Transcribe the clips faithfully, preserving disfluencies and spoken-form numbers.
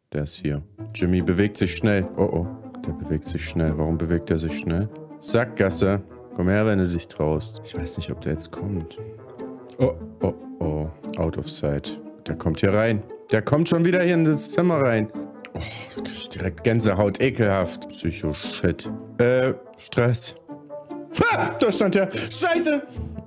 Der ist hier. Jimmy bewegt sich schnell. Oh, oh. Der bewegt sich schnell. Warum bewegt er sich schnell? Sackgasse. Komm her, wenn du dich traust. Ich weiß nicht, ob der jetzt kommt. Oh, oh, oh. Out of sight. Der kommt hier rein. Der kommt schon wieder hier in das Zimmer rein. Oh, da krieg ich direkt Gänsehaut. Ekelhaft. Psycho-Shit. Äh, Stress. Ha! Da stand er. Scheiße!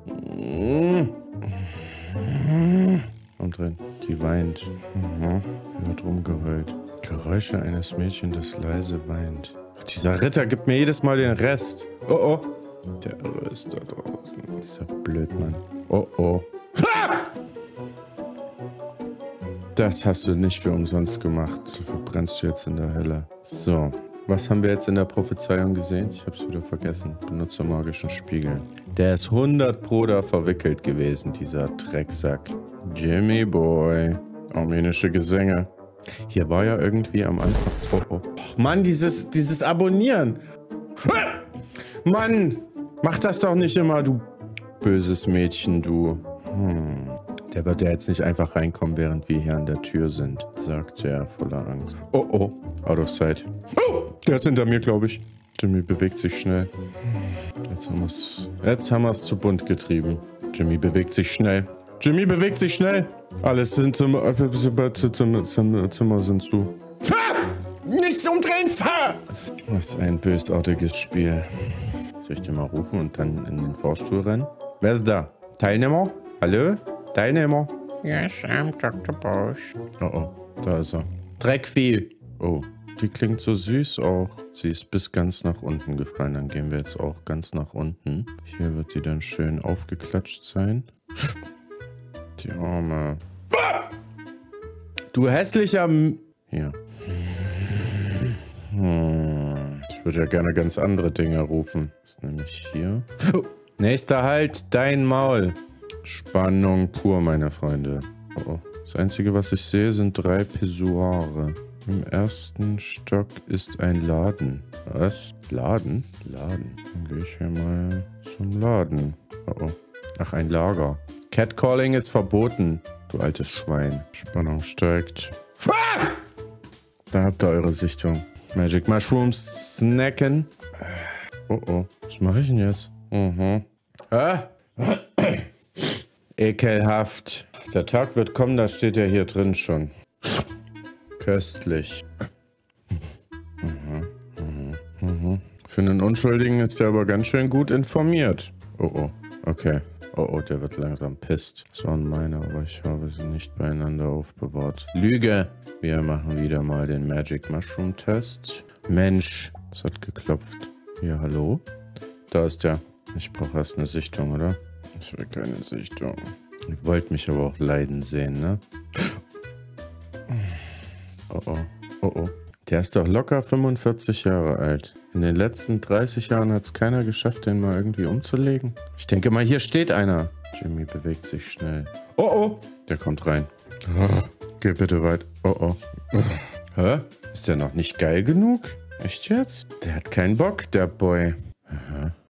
Kommt drin. Die weint. Mhm. Wird rumgeheult. Geräusche eines Mädchens, das leise weint. Ach, dieser Ritter gibt mir jedes Mal den Rest. Oh, oh. Der Irre ist da draußen. Dieser Blödmann. Oh, oh. Ha! Das hast du nicht für umsonst gemacht. Dafür brennst du jetzt in der Hölle. So. Was haben wir jetzt in der Prophezeiung gesehen? Ich hab's wieder vergessen. Benutze magischen Spiegel. Der ist hundert Pro da verwickelt gewesen, dieser Drecksack. Jimmy Boy. Armenische Gesänge. Hier war ja irgendwie am Anfang... Oh, oh. Och, Mann, dieses, dieses Abonnieren. Mann, mach das doch nicht immer, du böses Mädchen, du. Hm. Der wird ja jetzt nicht einfach reinkommen, während wir hier an der Tür sind, sagt er voller Angst. Oh, oh, out of sight. Oh, der ist hinter mir, glaube ich. Jimmy bewegt sich schnell. Jetzt haben wir es jetzt haben wir es zu bunt getrieben. Jimmy bewegt sich schnell. Jimmy bewegt sich schnell. Alles sind Zimmer, Zimmer, Zimmer, Zimmer sind zu. Ha! Nichts umdrehen, fahr! Was ein bösartiges Spiel. Soll ich den mal rufen und dann in den Vorstuhl rennen? Wer ist da? Teilnehmer? Hallo? Teilnehmer? Yes, I'm Doktor Bosch. Oh, oh, da ist er. Dreckvieh. Oh, die klingt so süß auch. Sie ist bis ganz nach unten gefallen. Dann gehen wir jetzt auch ganz nach unten. Hier wird die dann schön aufgeklatscht sein. Die Arme. Du hässlicher... M Hier. Hm. Ich würde ja gerne ganz andere Dinge rufen. Das ist nämlich hier. Oh. Nächster Halt, dein Maul. Spannung pur, meine Freunde. Oh, oh. Das Einzige, was ich sehe, sind drei Pissoire. Im ersten Stock ist ein Laden. Was? Laden? Laden. Dann gehe ich hier mal zum Laden. Oh, oh. Ach, ein Lager. Catcalling ist verboten, du altes Schwein. Spannung steigt. Ah! Da habt ihr eure Sichtung. Magic Mushrooms snacken. Oh, oh. Was mache ich denn jetzt? Mhm. Ah? Ekelhaft. Der Tag wird kommen, das steht ja hier drin schon. Köstlich. Mhm, mhm, mhm. Für einen Unschuldigen ist der aber ganz schön gut informiert. Oh, oh. Okay. Oh, oh, der wird langsam pisst. Das waren meine, aber ich habe sie nicht beieinander aufbewahrt. Lüge! Wir machen wieder mal den Magic Mushroom Test. Mensch, es hat geklopft. Hier, hallo? Da ist der. Ich brauche erst eine Sichtung, oder? Ich will keine Sichtung. Ihr wollt mich aber auch leiden sehen, ne? Oh, oh. Oh, oh. Der ist doch locker fünfundvierzig Jahre alt. In den letzten dreißig Jahren hat es keiner geschafft, den mal irgendwie umzulegen. Ich denke mal, hier steht einer. Jimmy bewegt sich schnell. Oh, oh. Der kommt rein. Oh, geh bitte weit. Oh, oh. Oh. Hä? Ist der noch nicht geil genug? Echt jetzt? Der hat keinen Bock, der Boy. Aha.